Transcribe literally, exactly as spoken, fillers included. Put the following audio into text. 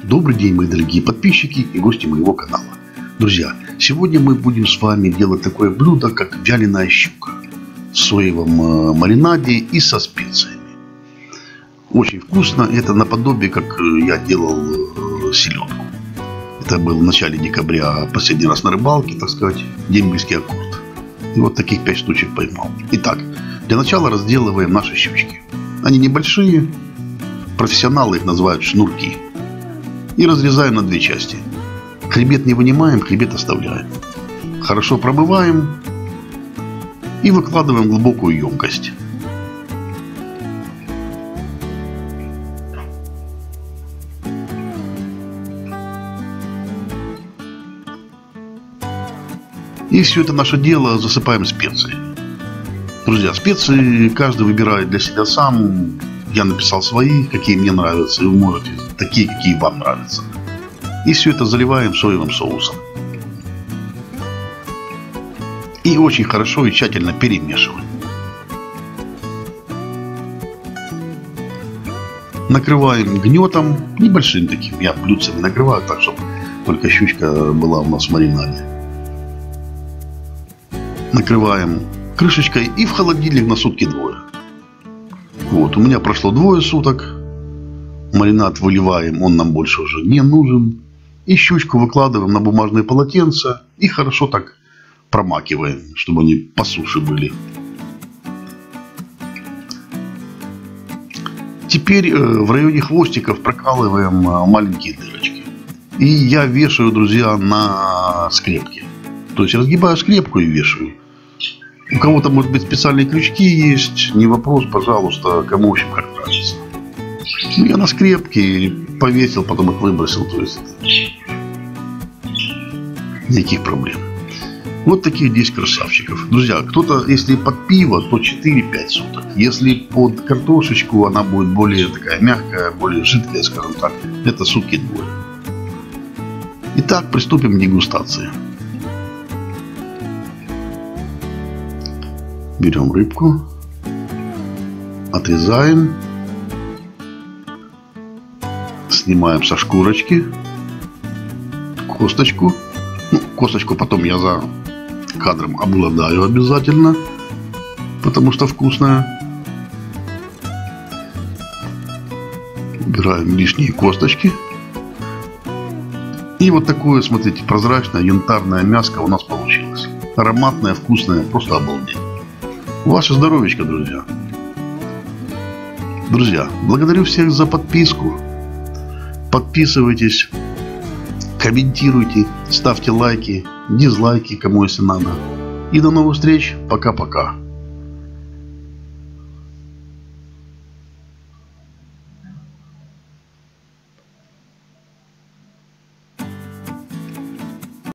Добрый день, мои дорогие подписчики и гости моего канала. Друзья, сегодня мы будем с вами делать такое блюдо, как вяленая щука в соевом маринаде и со специями. Очень вкусно. Это наподобие, как я делал селедку. Это было в начале декабря, последний раз на рыбалке, так сказать, дембельский аккорд. И вот таких пять штучек поймал. Итак, для начала разделываем наши щучки. Они небольшие, профессионалы их называют шнурки. И разрезаем на две части. Хребет не вынимаем, хребет оставляем. Хорошо промываем и выкладываем в глубокую емкость. И все это наше дело засыпаем специей. Друзья, специи каждый выбирает для себя сам. Я написал свои, какие мне нравятся, и вы можете такие, какие вам нравятся. И все это заливаем соевым соусом. И очень хорошо и тщательно перемешиваем. Накрываем гнетом, небольшим таким. Я блюдцами накрываю так, чтобы только щучка была у нас в маринаде. Накрываем крышечкой и в холодильник на сутки двое. Вот, у меня прошло двое суток. Маринад выливаем, он нам больше уже не нужен. И щучку выкладываем на бумажное полотенце и хорошо так промакиваем, чтобы они по суше были. Теперь в районе хвостиков прокалываем маленькие дырочки. И я вешаю, друзья, на скрепки. То есть разгибаю скрепку и вешаю. У кого-то, может быть, специальные крючки есть. Не вопрос, пожалуйста, кому, в общем, как нравится. Я на скрепки повесил, потом их выбросил. То есть никаких проблем. Вот таких десять красавчиков. Друзья, кто-то, если под пиво, то четыре-пять суток. Если под картошечку, она будет более такая мягкая, более жидкая, скажем так. Это сутки двое. Итак, приступим к дегустации. Берем рыбку, отрезаем, снимаем со шкурочки косточку. Ну, косточку потом я за кадром обгладаю обязательно, потому что вкусная. Убираем лишние косточки. И вот такое, смотрите, прозрачное янтарное мяско у нас получилось. Ароматное, вкусное, просто обалдеть. Ваше здоровечко, друзья. Друзья, благодарю всех за подписку. Подписывайтесь, комментируйте, ставьте лайки, дизлайки, кому если надо. И до новых встреч. Пока-пока.